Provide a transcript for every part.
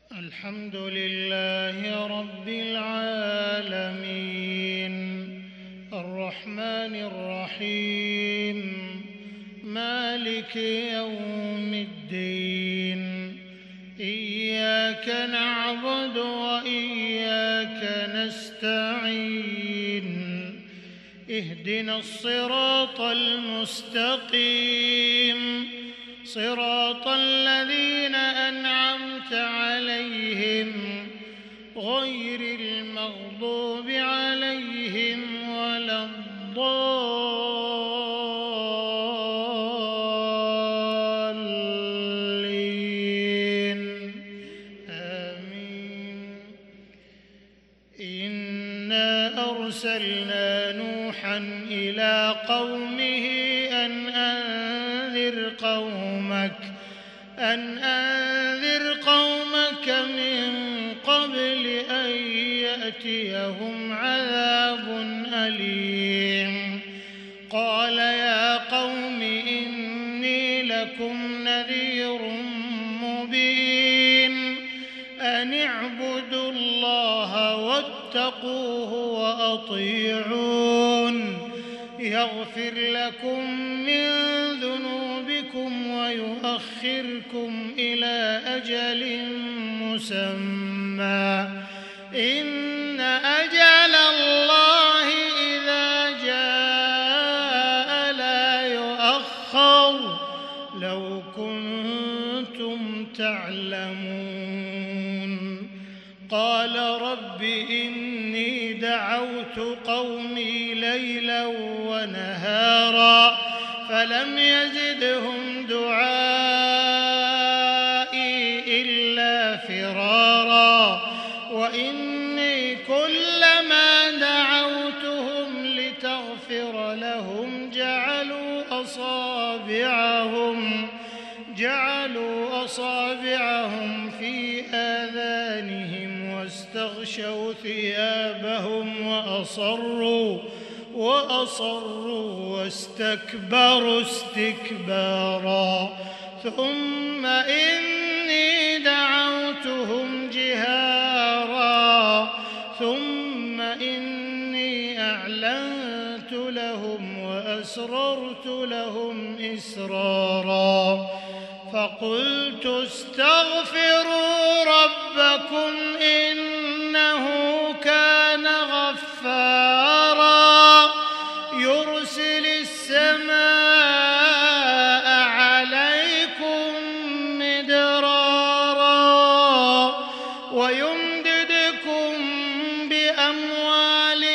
الحمد لله رب العالمين الرحمن الرحيم مالك يوم الدين إياك نعبد وإياك نستعين اهدنا الصراط المستقيم صراط الذين أنعمت عليهم غير المغضوب عليهم ولا الضالين آمين. إنا أرسلنا نوحا إلى قومه أن أنذر قومك من قبل أن يأتيهم عذاب أليم. قال يا قوم إني لكم نذير مبين أن اعبدوا الله واتقوه وأطيعون يغفر لكم من ذنوبكم ويؤخركم إلى أجل مسمى إن أجل الله إذا جاء لا يؤخر لو كنتم تعلمون. قال رب إني دعوت قومي ليلا ونهارا فلم يزدهم دعائي إلا فرارا وإني كلما دعوتهم لتغفر لهم جعلوا أصابعهم في آذانهم واستغشوا ثيابهم وأصروا واستكبروا استكبارا ثم إني دعوتهم جهارا ثم إني أعلنت لهم وأسررت لهم إسرارا فقلت استغفروا ربكم إنه كان غفارا يرسل السماء عليكم مدرارا ويمددكم بأموال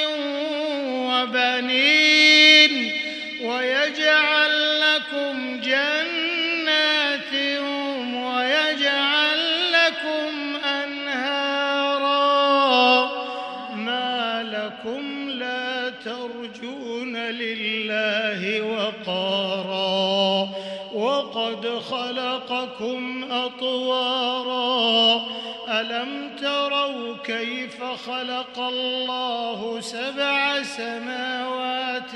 وبنين ويجعل لكم جنات ويجعل لكم أنهارا ما لكم لا ترجون لله وقارا وقد خلقكم أطوارا ألم تروا كيف خلق الله 7 سماوات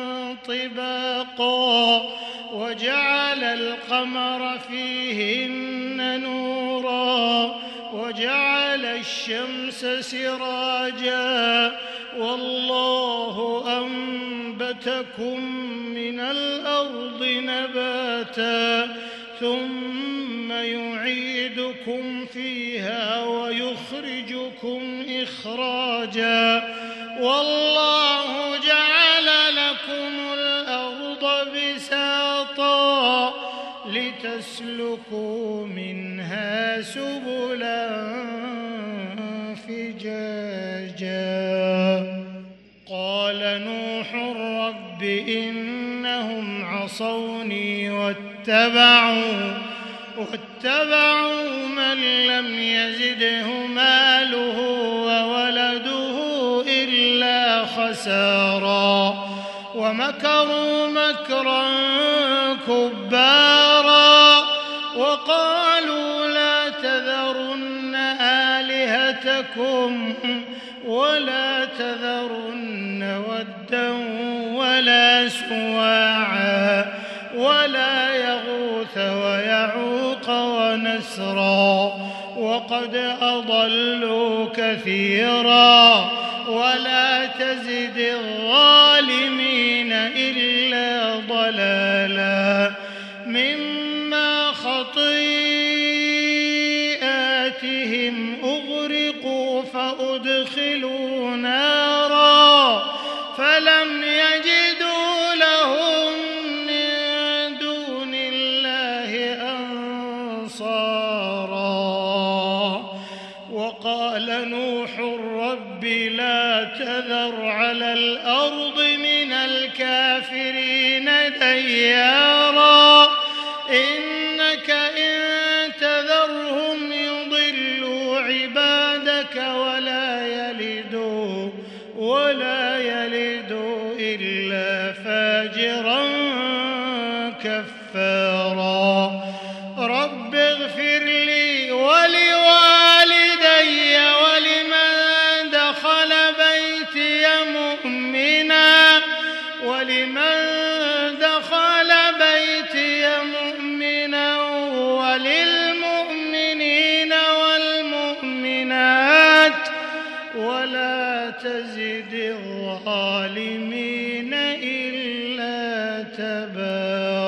طباقا وجعل القمر فيهن نورا وجعل الشمس سراجا والله أنبتكم من الأرض نباتا ثم يعيدكم فيها ويخرجكم إخراجا والله جعل لكم الأرض بساطا لتسلكوا منها سبلا فجاجا. قال نوح رب إنهم عصوني واتبعوا من لم يزده ماله وولده إلا خسارا ومكروا مكرا كبارا وقالوا لا تذرن آلهتكم ولا تذرن ودا ولا سواعا ولا يغوث ويعوق ونسرا وأسرا وقد أضلوا كثيرا ولا تزد الظالمين إلا ضلالا مما خطيئاتهم أغرقوا فأدخلوا نارا فلم يجدوا لهم من دون الله أنصارا وقال نوح رب لا تذر على الأرض من الكافرين ديارا إنك إن تذرهم يضلوا عبادك ولا يلدوا إلا فاجرا كفارا رب اغفر لي ولوالدي ولمن دخل بيتي مؤمنا وللمؤمنين والمؤمنات ولا تزد الظالمين إلا تبارا.